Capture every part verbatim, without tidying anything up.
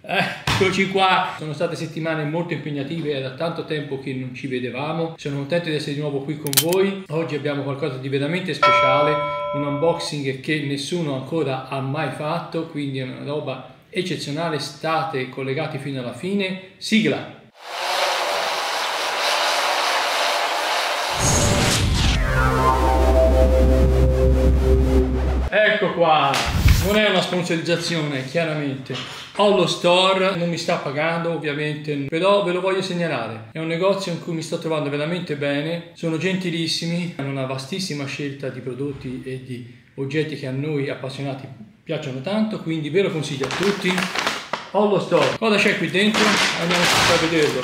Eccoci qua, sono state settimane molto impegnative, è da tanto tempo che non ci vedevamo, sono contento di essere di nuovo qui con voi. Oggi abbiamo qualcosa di veramente speciale, un unboxing che nessuno ancora ha mai fatto, quindi è una roba eccezionale, state collegati fino alla fine. Sigla! Ecco qua, non è una sponsorizzazione chiaramente, Hollow Store non mi sta pagando ovviamente, però ve lo voglio segnalare, è un negozio in cui mi sto trovando veramente bene, sono gentilissimi, hanno una vastissima scelta di prodotti e di oggetti che a noi appassionati piacciono tanto, quindi ve lo consiglio a tutti. Hollow Store, cosa c'è qui dentro? Andiamo a vederlo.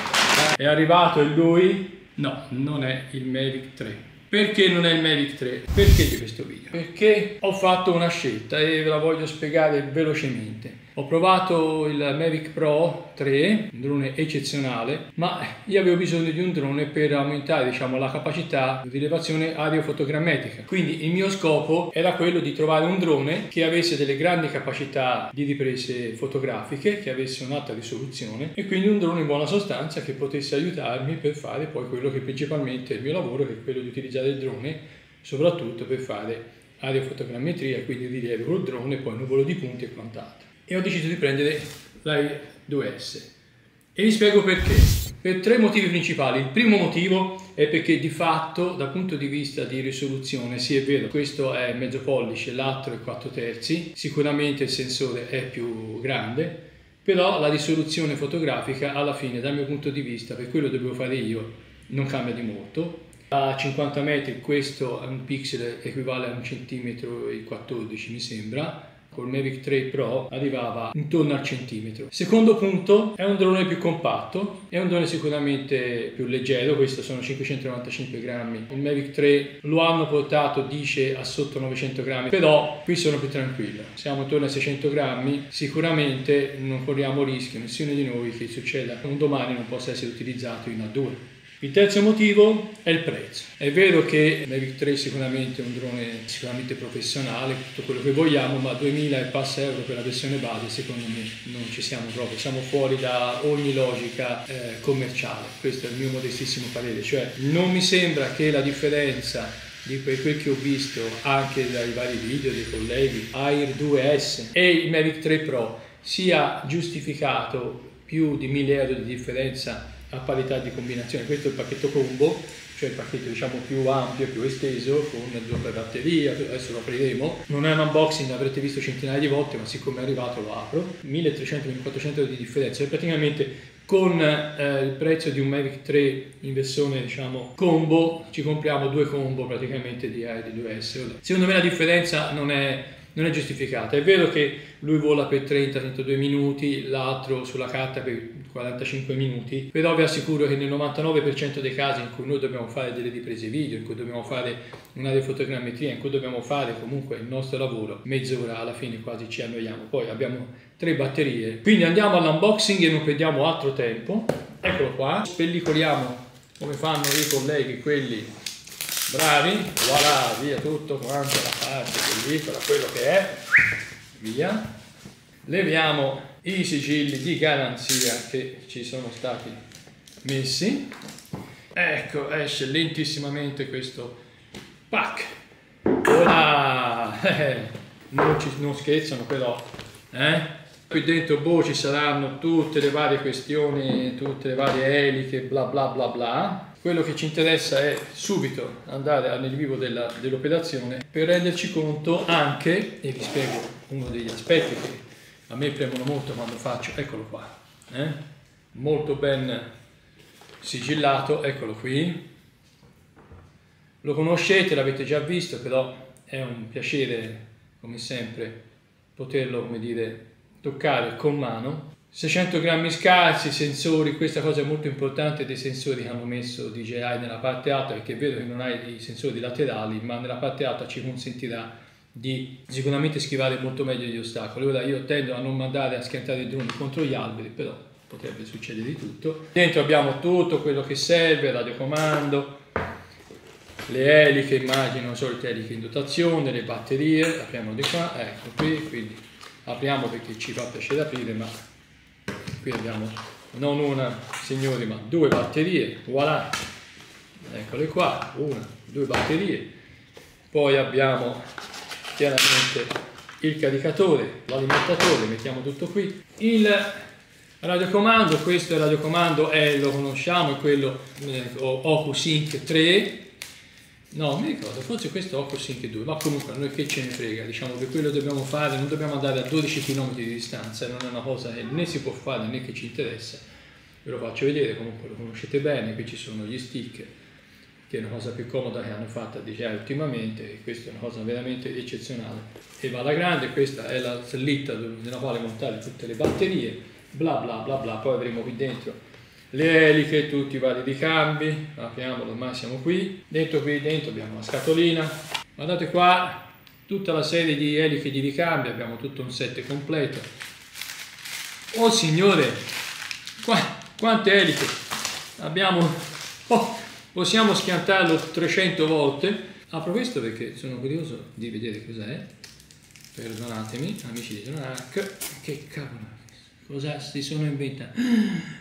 È arrivato il lui? No, non è il Mavic tre. Perché non è il Mavic tre? Perché di questo video? Perché ho fatto una scelta e ve la voglio spiegare velocemente. Ho provato il Mavic Pro tre, un drone eccezionale, ma io avevo bisogno di un drone per aumentare, diciamo, la capacità di rilevazione aerofotogrammetrica. Quindi il mio scopo era quello di trovare un drone che avesse delle grandi capacità di riprese fotografiche, che avesse un'alta risoluzione e quindi un drone in buona sostanza che potesse aiutarmi per fare poi quello che principalmente è il mio lavoro, che è quello di utilizzare il drone soprattutto per fare aerofotogrammetria, quindi rilievo col drone, poi nuvolo di punti e quant'altro. E ho deciso di prendere l'Air due S e vi spiego perché. Per tre motivi principali. Il primo motivo è perché di fatto dal punto di vista di risoluzione, sì è vero, questo è mezzo pollice, l'altro è quattro terzi, sicuramente il sensore è più grande, però la risoluzione fotografica alla fine dal mio punto di vista, per quello che dovevo fare io, non cambia di molto. A cinquanta metri questo è un pixel equivale a un centimetro e quattordici mi sembra, col Mavic tre Pro arrivava intorno al centimetro. Secondo punto, è un drone più compatto, è un drone sicuramente più leggero, questo sono cinquecentonovantacinque grammi, il Mavic tre lo hanno portato, dice, a sotto novecento grammi, però qui sono più tranquillo, siamo intorno ai seicento grammi, sicuramente non corriamo rischio, nessuno di noi, che succeda un domani non possa essere utilizzato in A due. Il terzo motivo è il prezzo. È vero che il Mavic tre sicuramente è un drone sicuramente professionale, tutto quello che vogliamo, ma duemila e passa euro per la versione base secondo me non ci siamo proprio, siamo fuori da ogni logica eh, commerciale. Questo è il mio modestissimo parere, cioè non mi sembra che la differenza di quel che ho visto anche dai vari video dei colleghi Air due S e il Mavic tre Pro sia giustificato più di mille euro di differenza a parità di combinazione. Questo è il pacchetto combo, cioè il pacchetto diciamo più ampio, più esteso, con due batterie, adesso lo apriremo. Non è un unboxing, l'avrete visto centinaia di volte, ma siccome è arrivato lo apro. milletrecento quattrocento euro di differenza, e praticamente con eh, il prezzo di un Mavic tre in versione diciamo combo, ci compriamo due combo praticamente di Air due S. Secondo me la differenza non è non è giustificata. È vero che lui vola per trenta trentadue minuti, l'altro sulla carta per quarantacinque minuti, però vi assicuro che nel novantanove per cento dei casi in cui noi dobbiamo fare delle riprese video, in cui dobbiamo fare un'aerofotogrammetria, in cui dobbiamo fare comunque il nostro lavoro, mezz'ora alla fine quasi ci annoiamo. Poi abbiamo tre batterie, quindi andiamo all'unboxing e non perdiamo altro tempo. Eccolo qua, spellicoliamo come fanno i colleghi, quelli bravi, voilà, via tutto quanto la parte pellicola, quello che è, via. Leviamo i sigilli di garanzia che ci sono stati messi. Ecco, esce lentissimamente questo pack. Voilà, non, ci, non scherzano però, eh? Qui dentro boh, ci saranno tutte le varie questioni, tutte le varie eliche, bla bla bla bla. Quello che ci interessa è subito andare nel vivo dell'operazione per renderci conto anche, e vi spiego uno degli aspetti che a me premono molto quando faccio, eccolo qua, eh? Molto ben sigillato, eccolo qui, lo conoscete, l'avete già visto, però è un piacere come sempre poterlo, come dire, toccare con mano. seicento grammi scarsi, sensori, questa cosa è molto importante dei sensori che hanno messo D J I nella parte alta, perché è vero che non hai i sensori laterali, ma nella parte alta ci consentirà di sicuramente schivare molto meglio gli ostacoli. Ora io tendo a non mandare a schiantare i droni contro gli alberi, però potrebbe succedere di tutto. Dentro abbiamo tutto quello che serve, radiocomando, le eliche, immagino, solite eliche in dotazione, le batterie, apriamo di qua, ecco qui, quindi apriamo perché ci fa piacere aprire, ma Qui abbiamo non una, signori, ma due batterie, voilà, eccole qua, una, due batterie. Poi abbiamo chiaramente il caricatore, l'alimentatore, mettiamo tutto qui. Il radiocomando, questo è il radiocomando, è, lo conosciamo, è quello eh, OcuSync tre. No, mi ricordo, forse questo è OcuSync due, ma comunque a noi che ce ne frega, diciamo che quello dobbiamo fare, non dobbiamo andare a dodici chilometri di distanza, non è una cosa che né si può fare né che ci interessa. Ve lo faccio vedere, comunque lo conoscete bene, qui ci sono gli stick, che è una cosa più comoda che hanno fatto D J I ultimamente, e questa è una cosa veramente eccezionale. E va alla grande, questa è la slitta nella quale montare tutte le batterie, bla bla bla bla, poi avremo qui dentro le eliche, tutti i vari ricambi, apriamolo, ormai siamo qui, dentro qui dentro abbiamo la scatolina, guardate qua, tutta la serie di eliche di ricambi, abbiamo tutto un set completo. Oh signore, qua, quante eliche abbiamo, oh, possiamo schiantarlo trecento volte. Apro questo perché sono curioso di vedere cos'è, perdonatemi amici di Dronarch, che cavolo, cosa si sono inventati.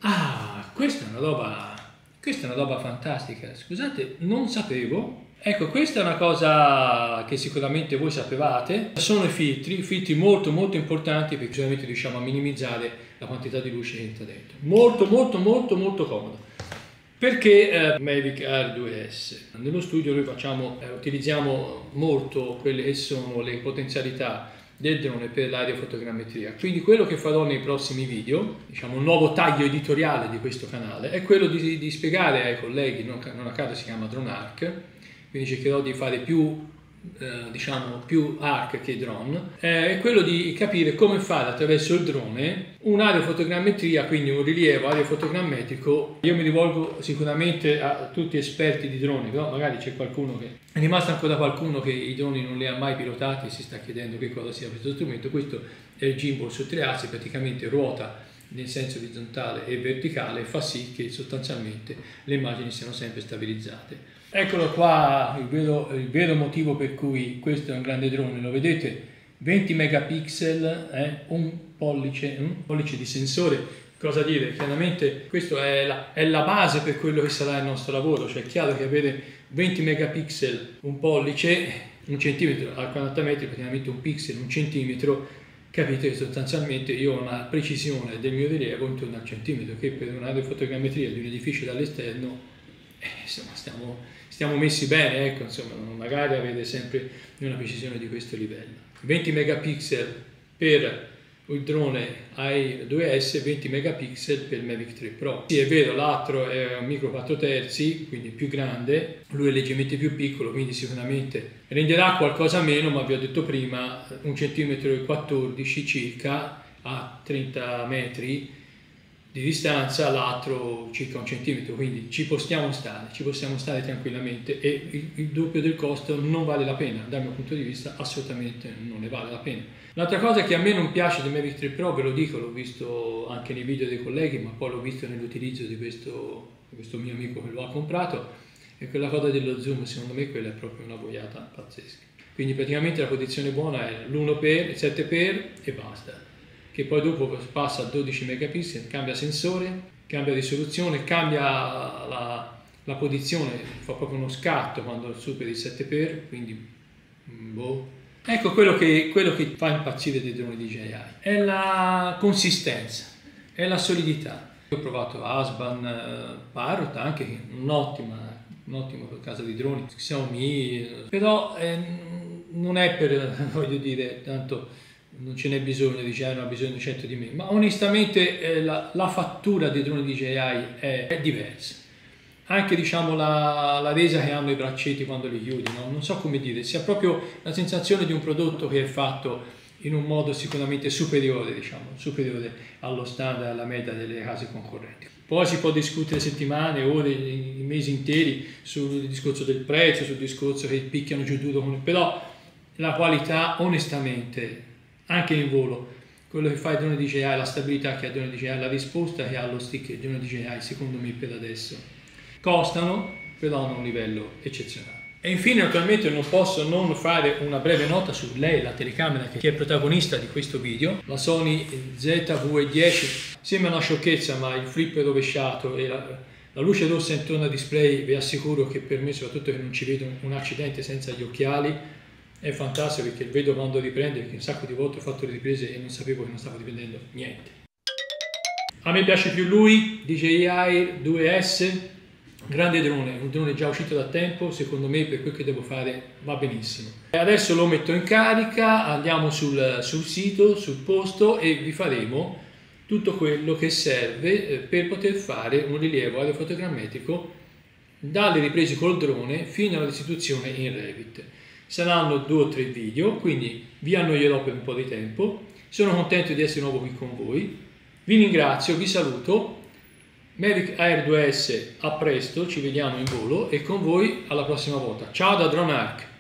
Ah, questa è una roba, questa è una roba fantastica, scusate, non sapevo. Ecco, questa è una cosa che sicuramente voi sapevate, sono i filtri, filtri molto molto importanti perché sicuramente riusciamo a minimizzare la quantità di luce che entra dentro. Molto molto molto molto comodo. Perché eh, Mavic Air due S? Nello studio noi facciamo, eh, utilizziamo molto quelle che sono le potenzialità del drone per l'aerofotogrammetria, quindi quello che farò nei prossimi video, diciamo un nuovo taglio editoriale di questo canale, è quello di, di spiegare ai colleghi, non, non a caso si chiama Dronarch, quindi cercherò di fare più, eh, diciamo, più arc che drone, eh, è quello di capire come fare attraverso il drone un'aerofotogrammetria, quindi un rilievo aerofotogrammetrico. Io mi rivolgo sicuramente a tutti esperti di droni, però magari c'è qualcuno che è rimasto ancora qualcuno che i droni non li ha mai pilotati e si sta chiedendo che cosa sia questo strumento. Questo è il gimbal su tre assi, praticamente ruota nel senso orizzontale e verticale e fa sì che sostanzialmente le immagini siano sempre stabilizzate. Eccolo qua il vero, il vero motivo per cui questo è un grande drone, lo vedete? venti megapixel, eh, un pollice, un pollice di sensore. Cosa dire? Chiaramente questa è la, è la base per quello che sarà il nostro lavoro, cioè è chiaro che avere venti megapixel, un pollice, un centimetro a quaranta metri, praticamente un pixel, un centimetro, capite che sostanzialmente io ho una precisione del mio rilievo intorno al centimetro, che per un'aerofotogrammetria di un edificio dall'esterno, eh, insomma, stiamo, stiamo messi bene, ecco, insomma, magari avete sempre una precisione di questo livello. venti megapixel per il drone A I due S, venti megapixel per il Mavic tre Pro. Sì, è vero, l'altro è un micro quattro terzi, quindi più grande, lui è leggermente più piccolo, quindi sicuramente renderà qualcosa meno, ma vi ho detto prima, un centimetro e quattordici circa a trenta metri di distanza, l'altro circa un centimetro, quindi ci possiamo stare, ci possiamo stare tranquillamente e il, il doppio del costo non vale la pena, dal mio punto di vista assolutamente non ne vale la pena. L'altra cosa che a me non piace del Mavic tre Pro, ve lo dico, l'ho visto anche nei video dei colleghi, ma poi l'ho visto nell'utilizzo di questo, di questo mio amico che lo ha comprato, è quella cosa dello zoom, secondo me quella è proprio una boiata pazzesca. Quindi praticamente la posizione buona è l'uno per, sette per e basta, che poi dopo passa a dodici megapixel, cambia sensore, cambia risoluzione, cambia la, la posizione, fa proprio uno scatto quando superi il sette per, quindi boh. Ecco quello che, quello che fa impazzire dei droni D J I, è la consistenza, è la solidità. Io ho provato Asban, eh, Parrot, anche un'ottima, un'ottima casa di droni, Xiaomi, però eh, non è per, voglio dire, tanto non ce n'è bisogno, dice, non ha bisogno certo di me, ma onestamente eh, la, la fattura dei droni D J I è, è diversa. Anche diciamo la, la resa che hanno i braccetti quando li chiudi, no? Non so come dire, si ha proprio la sensazione di un prodotto che è fatto in un modo sicuramente superiore, diciamo, superiore allo standard, alla media delle case concorrenti. Poi si può discutere settimane, ore, mesi interi sul discorso del prezzo, sul discorso che picchiano giù duro, però la qualità onestamente, anche in volo, quello che fa il drone D J I, la stabilità che ha il drone D J I, la risposta che ha lo stick del drone D J I, secondo me per adesso, costano, però hanno un livello eccezionale. E infine naturalmente non posso non fare una breve nota su lei, la telecamera che è protagonista di questo video, la Sony Z V E dieci. Sembra una sciocchezza, ma il flip è rovesciato e la, la luce rossa intorno al display, vi assicuro che per me, soprattutto che non ci vedo un accidente senza gli occhiali, è fantastico, perché vedo quando riprende, perché un sacco di volte ho fatto le riprese e non sapevo che non stavo riprendendo niente. A me piace più lui, D J I Air due S. Grande drone, un drone già uscito da tempo, secondo me per quel che devo fare va benissimo. E adesso lo metto in carica, andiamo sul, sul sito, sul posto e vi faremo tutto quello che serve per poter fare un rilievo aerofotogrammetrico dalle riprese col drone fino alla restituzione in Revit. Saranno due o tre video, quindi vi annoierò per un po' di tempo. Sono contento di essere di nuovo qui con voi. Vi ringrazio, vi saluto. Mavic Air due S, a presto, ci vediamo in volo e con voi alla prossima volta. Ciao da DroneArk!